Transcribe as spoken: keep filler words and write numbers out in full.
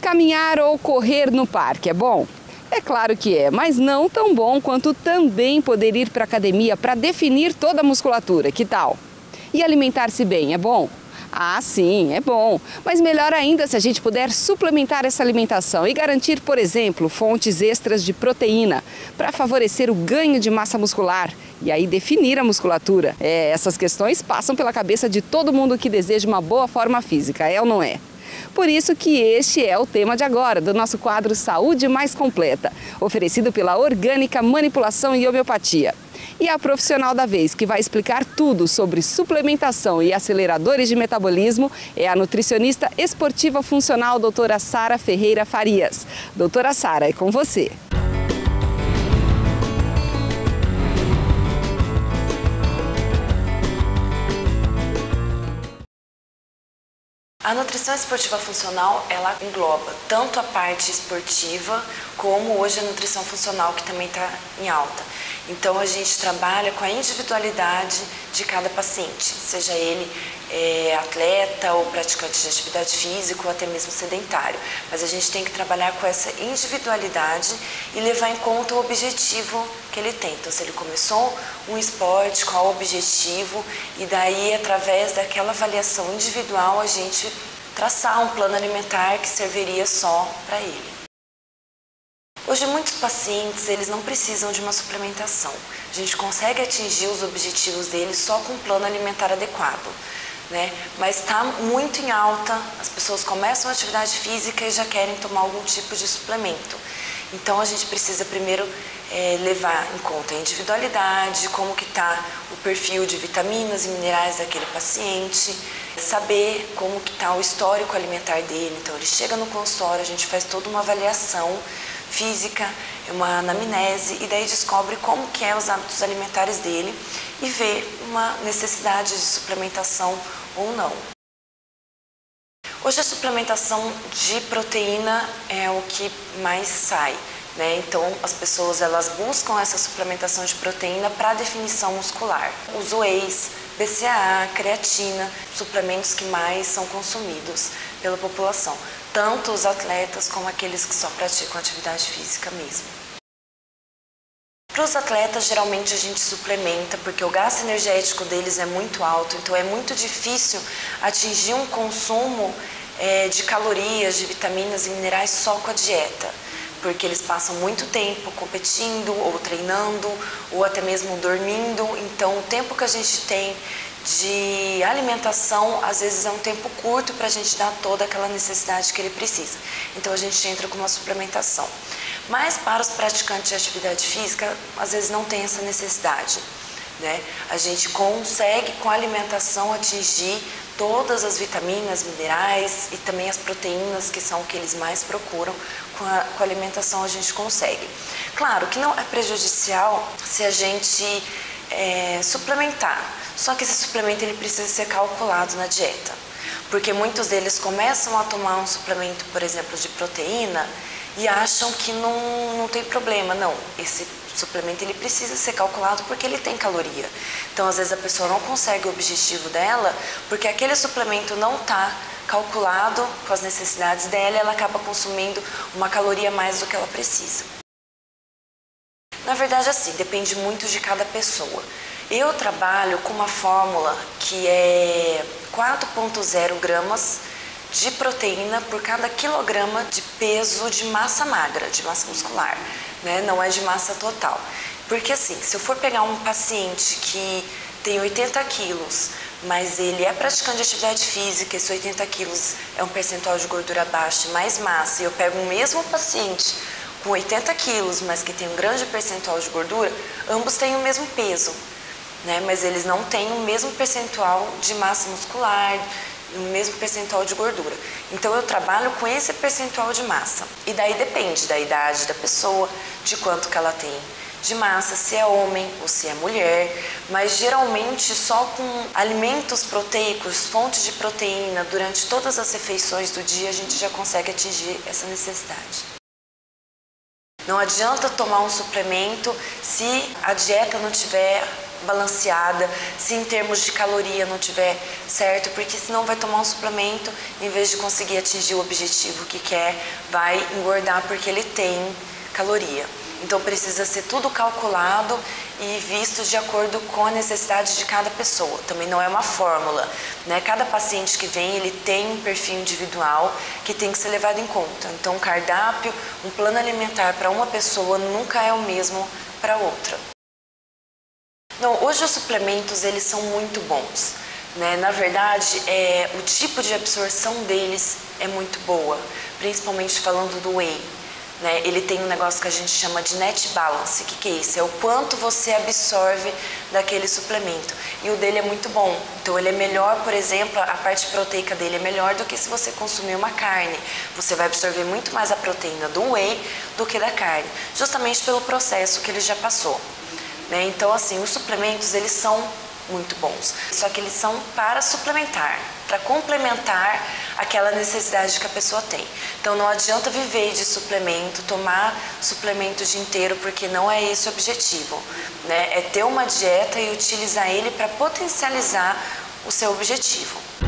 Caminhar ou correr no parque é bom? É claro que é, mas não tão bom quanto também poder ir para a academia para definir toda a musculatura. Que tal? E alimentar-se bem é bom? Ah, sim, é bom. Mas melhor ainda se a gente puder suplementar essa alimentação e garantir, por exemplo, fontes extras de proteína para favorecer o ganho de massa muscular e aí definir a musculatura. É, essas questões passam pela cabeça de todo mundo que deseja uma boa forma física, é ou não é? Por isso que este é o tema de agora, do nosso quadro Saúde Mais Completa, oferecido pela Orgânica Manipulação e Homeopatia. E a profissional da vez que vai explicar tudo sobre suplementação e aceleradores de metabolismo é a nutricionista esportiva funcional doutora Sara Ferreira Farias. Doutora Sara, é com você. A nutrição esportiva funcional, ela engloba tanto a parte esportiva, como hoje a nutrição funcional, que também está em alta. Então, a gente trabalha com a individualidade de cada paciente, seja ele é, atleta ou praticante de atividade física ou até mesmo sedentário. Mas a gente tem que trabalhar com essa individualidade e levar em conta o objetivo que ele tem. Então, se ele começou um esporte, qual o objetivo, e daí, através daquela avaliação individual, a gente traçar um plano alimentar que serviria só para ele. Hoje, muitos pacientes, eles não precisam de uma suplementação. A gente consegue atingir os objetivos deles só com um plano alimentar adequado, né? Mas está muito em alta, as pessoas começam a atividade física e já querem tomar algum tipo de suplemento. Então, a gente precisa primeiro é, levar em conta a individualidade, como que está o perfil de vitaminas e minerais daquele paciente, saber como que está o histórico alimentar dele. Então, ele chega no consultório, a gente faz toda uma avaliação física, uma anamnese, e daí descobre como que é os hábitos alimentares dele e vê uma necessidade de suplementação ou não. Hoje a suplementação de proteína é o que mais sai, né? Então as pessoas elas buscam essa suplementação de proteína para definição muscular. Os wheys, B C A A, creatina, suplementos que mais são consumidos pela população, tanto os atletas como aqueles que só praticam atividade física mesmo. Para os atletas, geralmente a gente suplementa porque o gasto energético deles é muito alto, então é muito difícil atingir um consumo é, de calorias, de vitaminas e minerais só com a dieta, porque eles passam muito tempo competindo ou treinando ou até mesmo dormindo, então o tempo que a gente tem de alimentação, às vezes é um tempo curto para a gente dar toda aquela necessidade que ele precisa. Então a gente entra com uma suplementação. Mas para os praticantes de atividade física, às vezes não tem essa necessidade, né? A gente consegue com a alimentação atingir todas as vitaminas, minerais e também as proteínas, que são o que eles mais procuram. Com a, com a alimentação a gente consegue. Claro que não é prejudicial se a gente é, suplementar. Só que esse suplemento ele precisa ser calculado na dieta, porque muitos deles começam a tomar um suplemento, por exemplo, de proteína e acham que não, não tem problema. Não, esse suplemento ele precisa ser calculado porque ele tem caloria. Então, às vezes a pessoa não consegue o objetivo dela porque aquele suplemento não está calculado com as necessidades dela e ela acaba consumindo uma caloria a mais do que ela precisa. Na verdade, assim, depende muito de cada pessoa. Eu trabalho com uma fórmula que é quatro vírgula zero gramas de proteína por cada quilograma de peso de massa magra, de massa muscular, né? Não é de massa total. Porque assim, se eu for pegar um paciente que tem oitenta quilos, mas ele é praticante de atividade física, esse oitenta quilos é um percentual de gordura baixo e mais massa, e eu pego o mesmo paciente com oitenta quilos, mas que tem um grande percentual de gordura, ambos têm o mesmo peso, né? Mas eles não têm o mesmo percentual de massa muscular, o mesmo percentual de gordura. Então eu trabalho com esse percentual de massa. E daí depende da idade da pessoa, de quanto que ela tem de massa, se é homem ou se é mulher, mas geralmente só com alimentos proteicos, fontes de proteína, durante todas as refeições do dia, a gente já consegue atingir essa necessidade. Não adianta tomar um suplemento se a dieta não tiver balanceada, se em termos de caloria não tiver certo, porque senão vai tomar um suplemento, em vez de conseguir atingir o objetivo que quer, vai engordar porque ele tem caloria. Então precisa ser tudo calculado e visto de acordo com a necessidade de cada pessoa. Também não é uma fórmula, né? Cada paciente que vem, ele tem um perfil individual que tem que ser levado em conta. Então um cardápio, um plano alimentar para uma pessoa nunca é o mesmo para outra. Não, hoje os suplementos, eles são muito bons, né? Na verdade, é, o tipo de absorção deles é muito boa, principalmente falando do whey. Né? Ele tem um negócio que a gente chama de net balance. O que, que é isso? É o quanto você absorve daquele suplemento. E o dele é muito bom. Então ele é melhor, por exemplo, a parte proteica dele é melhor do que se você consumir uma carne. Você vai absorver muito mais a proteína do whey do que da carne, justamente pelo processo que ele já passou. Né? Então, assim, os suplementos, eles são muito bons. Só que eles são para suplementar, para complementar aquela necessidade que a pessoa tem. Então não adianta viver de suplemento, tomar suplemento o dia inteiro, porque não é esse o objetivo, né? É ter uma dieta e utilizar ele para potencializar o seu objetivo.